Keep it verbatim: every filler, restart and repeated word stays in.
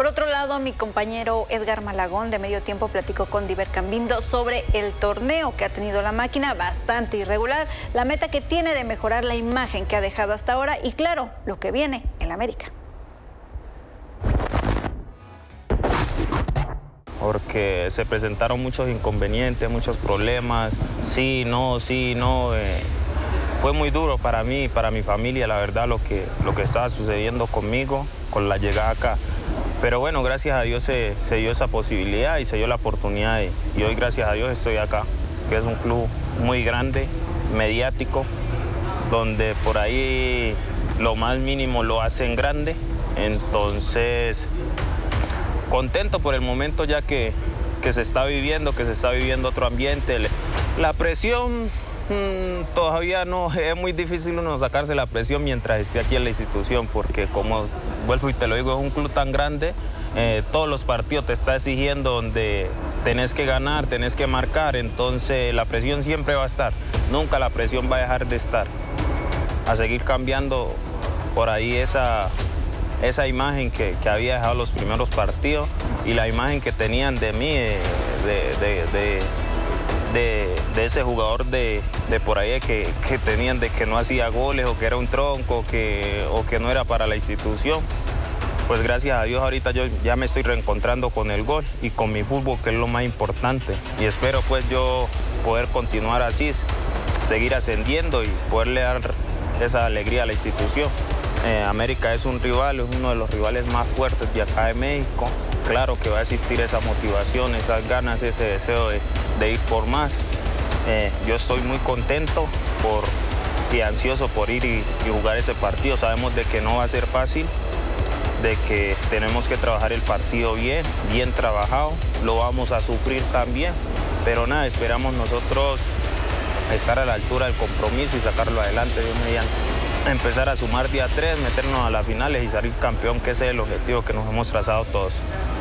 Por otro lado, mi compañero Edgar Malagón de Medio Tiempo platicó con Diver Cambindo sobre el torneo que ha tenido la máquina, bastante irregular, la meta que tiene de mejorar la imagen que ha dejado hasta ahora y claro, lo que viene en la América. Porque se presentaron muchos inconvenientes, muchos problemas, sí, no, sí, no. Eh, fue muy duro para mí, para mi familia, la verdad, lo que, lo que estaba sucediendo conmigo, con la llegada acá. Pero bueno, gracias a Dios se, se dio esa posibilidad y se dio la oportunidad y, y hoy gracias a Dios estoy acá, que es un club muy grande, mediático, donde por ahí lo más mínimo lo hacen grande. Entonces, contento por el momento ya que, que se está viviendo, que se está viviendo otro ambiente. La presión mmm, todavía no, es muy difícil uno sacarse la presión mientras esté aquí en la institución, porque como vuelvo y te lo digo, es un club tan grande, eh, todos los partidos te está exigiendo donde tenés que ganar, tenés que marcar, entonces la presión siempre va a estar, nunca la presión va a dejar de estar. A seguir cambiando por ahí esa, esa imagen que, que había dejado los primeros partidos y la imagen que tenían de mí, de, de, de, de, de, de ese jugador de, de por ahí que, que tenían de que no hacía goles o que era un tronco que, o que no era para la institución. Pues gracias a Dios ahorita yo ya me estoy reencontrando con el gol y con mi fútbol, que es lo más importante. Y espero pues yo poder continuar así, seguir ascendiendo y poderle dar esa alegría a la institución. Eh, América es un rival, es uno de los rivales más fuertes de acá de México. Claro que va a existir esa motivación, esas ganas, ese deseo de, de ir por más. Eh, yo estoy muy contento por, y ansioso por ir y, y jugar ese partido. Sabemos de que no va a ser fácil, de que tenemos que trabajar el partido bien, bien trabajado. Lo vamos a sufrir también, pero nada, esperamos nosotros estar a la altura del compromiso y sacarlo adelante, Dios mediante. Empezar a sumar día tres, meternos a las finales y salir campeón, que ese es el objetivo que nos hemos trazado todos.